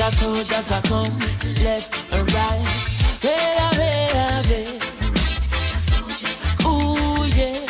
the soldiers are come, left and right. Hey. Ooh, yeah.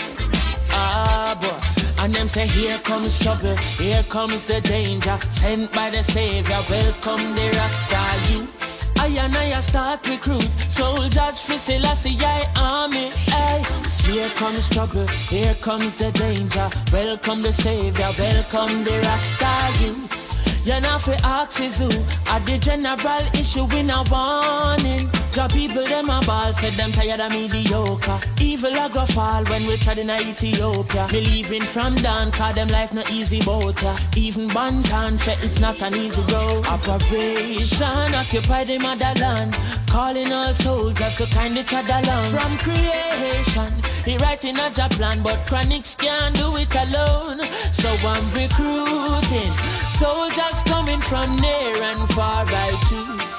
Ah, boy. And them say, here comes trouble, here comes the danger. Sent by the Savior, welcome the Rasta youths. I start recruit soldiers for Selassie army. Ay. Here comes trouble, here comes the danger. Welcome the Savior, welcome the Rasta youths. You know for axes who at the general issue in a warning. The people them a ball said them tired of mediocre. Evil a go fall when we tried in Ethiopia. Believing from down cause them life not easy boat. Even Bantan said it's not an easy road. Operation occupy the motherland. Calling all soldiers to kind each other along. From creation, he writing a job plan, but Chronics can't do it alone. So I'm recruiting soldiers coming from near and far. I choose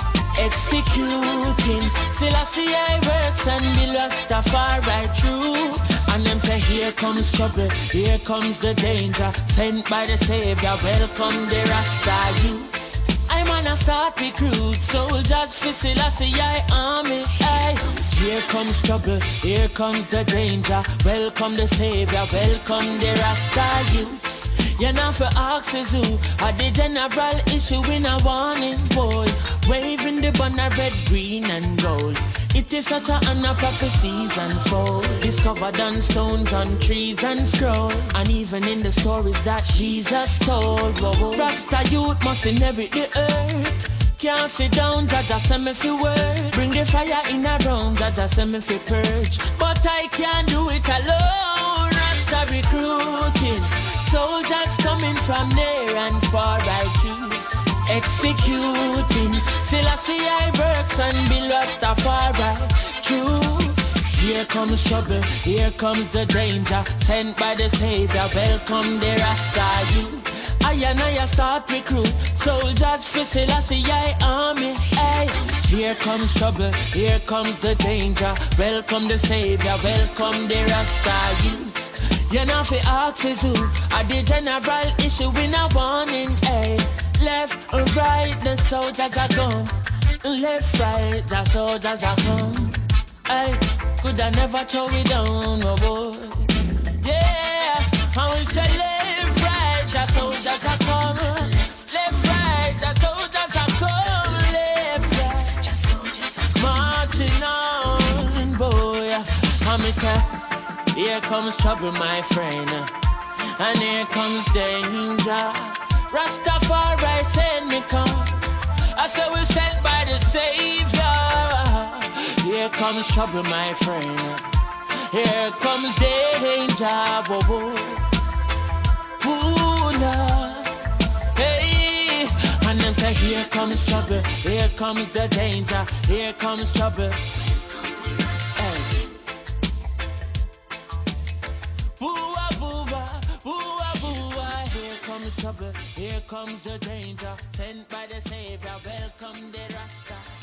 executing Selassie works and be Rastafari true. And them say here comes trouble, here comes the danger. Sent by the Savior, welcome the Rasta youths. I'm gonna start recruit soldiers for Selassie army. Aye. Here comes trouble, here comes the danger. Welcome the Savior, welcome the Rasta youths. You know for axes who had the general issue in a warning, boy. Waving the banner red, green and gold. It is such an honor prophecies unfold. Discovered on stones, on trees and scrolls. And even in the stories that Jesus told. Whoa. Rasta youth must inherit the earth. Can't sit down, Jaja send me fi work. Bring the fire in a room, Jaja send me fi purge. But I can't do it alone. Rasta recruiting soldiers coming from near and far. I choose executing Selassie works and be Rastafari true. Here comes trouble, here comes the danger. Sent by the Savior, welcome the Rasta youth. I start recruit soldiers for Selassie army. Ay. Here comes trouble, here comes the danger. Welcome the Savior, welcome the Rasta youth. You know for axes who are the general issue in a warning. Ay. Left or right, the soldiers are gone. Left, right, the soldiers are gone. Ay. Could I never throw it down, oh boy. Yeah, I will say left, right, the soldiers are come. Left, right, the soldiers are come. Left, right, the soldiers are marching on, boy. I me say, here comes trouble, my friend, and here comes danger. Rastafari send me come. I say we sent by the Savior. Here comes trouble, my friend. Here comes danger, boy. Ooh, Lord. Hey, and them say, here comes trouble, here comes the danger, here comes trouble. Hey. Boo-ah, boo-ah, boo-ah, boo-ah. Here comes trouble, here comes the danger. Sent by the Savior, welcome the Rasta.